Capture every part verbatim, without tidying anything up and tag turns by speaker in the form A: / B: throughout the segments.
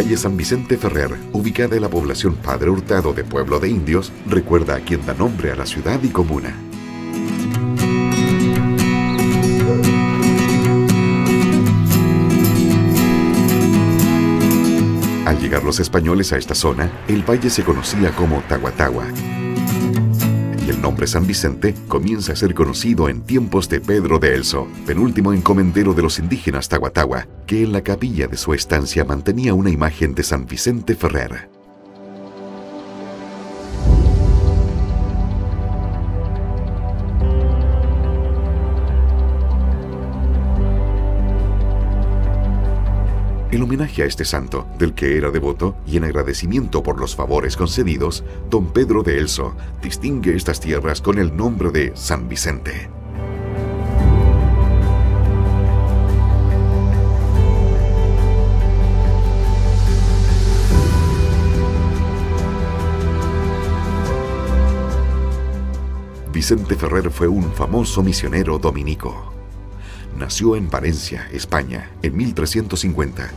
A: calle San Vicente Ferrer, ubicada en la población Padre Hurtado de Pueblo de Indios, recuerda a quien da nombre a la ciudad y comuna. Al llegar los españoles a esta zona, el valle se conocía como Tahuatahua. Y el nombre San Vicente comienza a ser conocido en tiempos de Pedro de Elso, penúltimo encomendero de los indígenas Tahuatahua, que en la capilla de su estancia mantenía una imagen de San Vicente Ferrer. En homenaje a este santo, del que era devoto, y en agradecimiento por los favores concedidos, don Pedro de Elso distingue estas tierras con el nombre de San Vicente. Vicente Ferrer fue un famoso misionero dominico. Nació en Valencia, España, en mil trescientos cincuenta.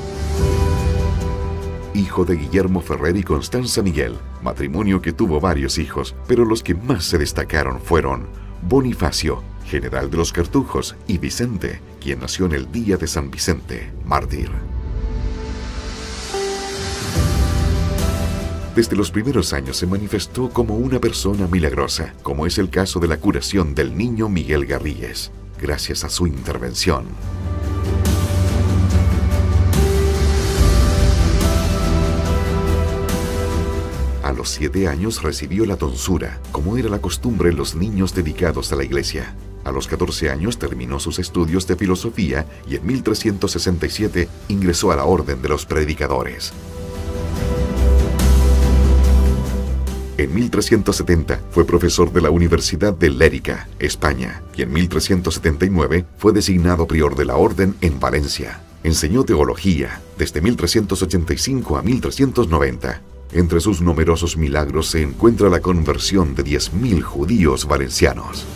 A: Hijo de Guillermo Ferrer y Constanza Miguel, matrimonio que tuvo varios hijos, pero los que más se destacaron fueron Bonifacio, general de los Cartujos, y Vicente, quien nació en el día de San Vicente, mártir. Desde los primeros años se manifestó como una persona milagrosa, como es el caso de la curación del niño Miguel Garrigues, gracias a su intervención. A los siete años recibió la tonsura, como era la costumbre en los niños dedicados a la iglesia. A los catorce años terminó sus estudios de filosofía y en mil trescientos sesenta y siete ingresó a la Orden de los Predicadores. En mil trescientos setenta fue profesor de la Universidad de Lérica, España, y en mil trescientos setenta y nueve fue designado prior de la Orden en Valencia. Enseñó teología desde mil trescientos ochenta y cinco a mil trescientos noventa. Entre sus numerosos milagros se encuentra la conversión de diez mil judíos valencianos.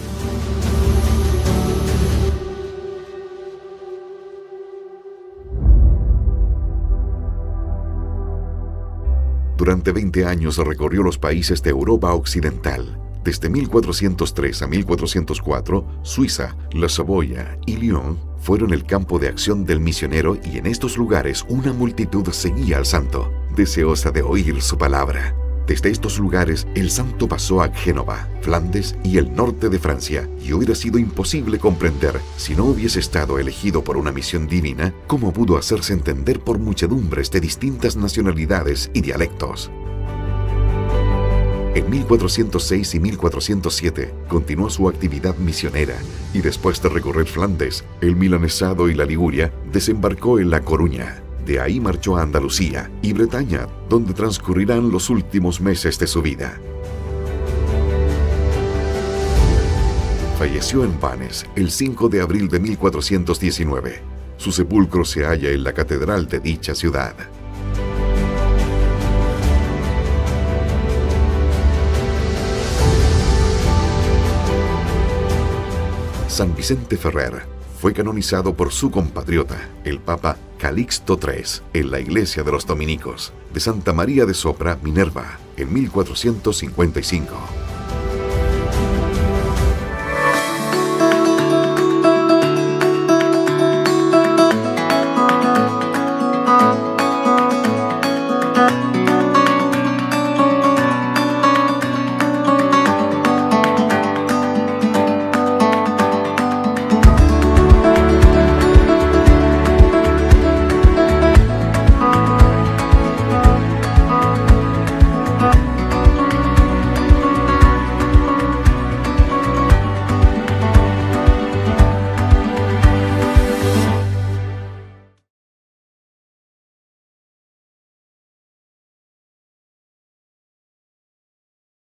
A: Durante veinte años recorrió los países de Europa Occidental. Desde mil cuatrocientos tres a mil cuatrocientos cuatro, Suiza, La Saboya y Lyon fueron el campo de acción del misionero y en estos lugares una multitud seguía al santo, deseosa de oír su palabra. Desde estos lugares, el santo pasó a Génova, Flandes y el norte de Francia, y hubiera sido imposible comprender, si no hubiese estado elegido por una misión divina, cómo pudo hacerse entender por muchedumbres de distintas nacionalidades y dialectos. En mil cuatrocientos seis y mil cuatrocientos siete continuó su actividad misionera y después de recorrer Flandes, el Milanesado y la Liguria, desembarcó en La Coruña. De ahí marchó a Andalucía y Bretaña, donde transcurrirán los últimos meses de su vida. Falleció en Vannes el cinco de abril de mil cuatrocientos diecinueve. Su sepulcro se halla en la catedral de dicha ciudad. San Vicente Ferrer fue canonizado por su compatriota, el Papa Calixto tercero, en la iglesia de los dominicos de Santa María de Sopra, Minerva, en mil cuatrocientos cincuenta y cinco.